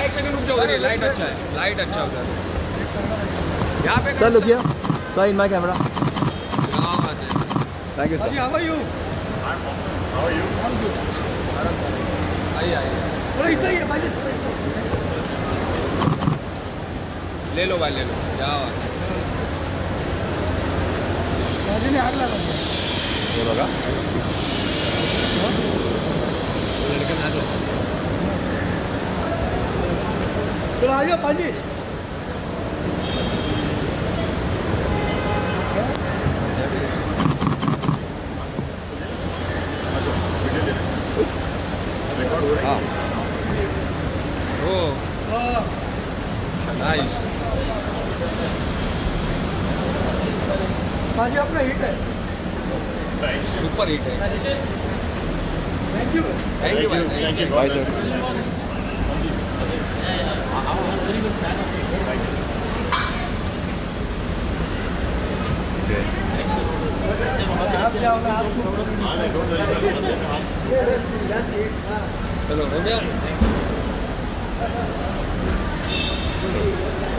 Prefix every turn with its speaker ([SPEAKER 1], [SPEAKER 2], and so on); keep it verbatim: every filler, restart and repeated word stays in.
[SPEAKER 1] एक सेकंड रुक जाओ उधर, लाइट अच्छा है, लाइट अच्छा उधर यहाँ पे।
[SPEAKER 2] Sir look here, sir in my camera.
[SPEAKER 1] यहाँ बात है।
[SPEAKER 2] Thank you sir.
[SPEAKER 1] How are you? How are you? आइए आइए, थोड़ा ऐसा ही है भाई, ले लो भाई ले लो। क्या बात ने आग लगा दिया वो लगा लड़के ना चलो चलो आ जाओ पाजी। हाँ ओह नाइस पाजी, अपना हिट है, सुपर हिट है। Thank you thank you thank you bye sir. चलो हो गया।